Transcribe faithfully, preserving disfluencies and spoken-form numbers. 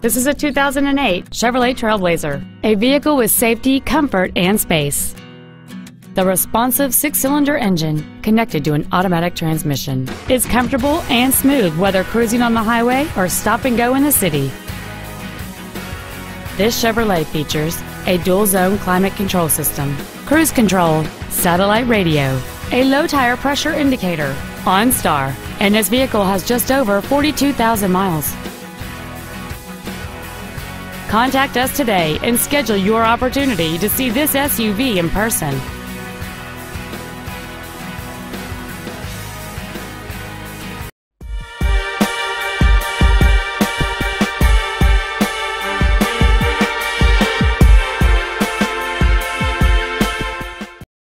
This is a two thousand eight Chevrolet TrailBlazer, a vehicle with safety, comfort, and space. The responsive six-cylinder engine, connected to an automatic transmission, is comfortable and smooth whether cruising on the highway or stop and go in the city. This Chevrolet features a dual-zone climate control system, cruise control, satellite radio, a low tire pressure indicator, OnStar, and this vehicle has just over forty-two thousand miles. Contact us today and schedule your opportunity to see this S U V in person.